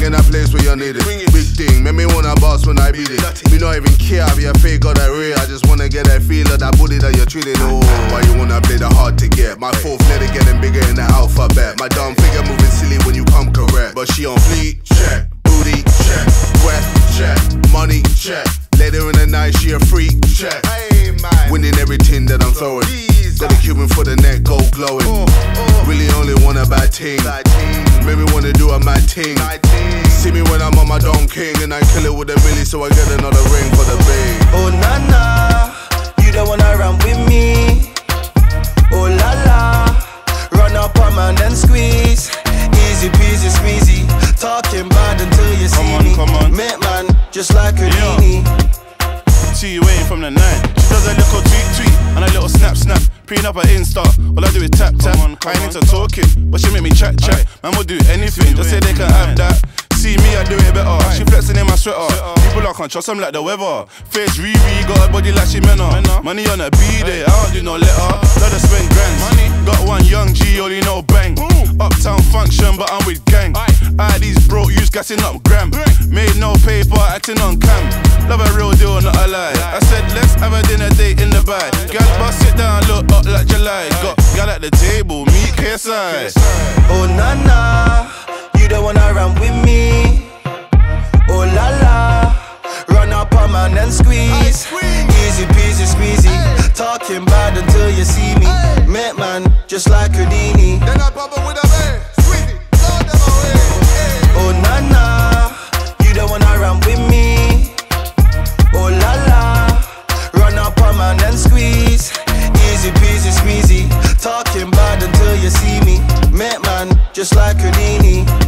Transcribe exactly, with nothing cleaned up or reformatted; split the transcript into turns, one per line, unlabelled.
in that place where you're needed. Big thing, make me wanna boss when I beat it. Me not even care if you're fake or that real. I just wanna get that feel of that booty that you're treating. Oh, why you wanna play the hard to get? My fourth letter getting bigger in the alphabet. My dumb figure moving silly when you come correct. But she on fleet, check. Booty, check. Breath, check. Money, check. Later in the night, she a freak, check. Winning everything that I'm throwing. Got a Cuban for the neck, gold glowing. Really only want a bad team. Make me wanna do a mad ting. See me when I'm on my Don King, and I kill it with a milli, so I get another ring for the bang.
Oh na na, you don't wanna run with me. Oh la la, run up on man and squeeze. Easy peasy squeezy, talking bad until you see
come on,
me.
Come on,
Make man just like a genie.
See you waiting from the night. She does a little tweet tweet and a little snap snap. Preen up her Insta, all I do is tap tap. On, I ain't into talking, but she make me chat chat. Man will do anything, just say they can have that. See me, I do it better. She flexing in my sweater. People I can't trust them like the weather. Face Riri, got a body like she menna. Money on a B-day, I don't do no letter. Let her spend grands. Got one young G, only know bang. Uptown function, but I'm with gang. I these broke youths gassing up gram. Made no paper, acting on cam. Love a real deal, not a lie. I said let's have a dinner date in the bag. Gal, bust sit down, look up like July. Got gal at the table, meet K S I.
Oh na na, you don't wanna run with me. Oh la la, run up on man and squeeze. Easy peasy squeezy, talking bad until you see me. Make man just like Houdini.
Then I pop up with a man, squeezy, throw them away.
Oh na na, you don't wanna run with me. Oh la la, run up on man and squeeze. Easy peasy squeezy, talking bad until you see me. Make man just like Houdini.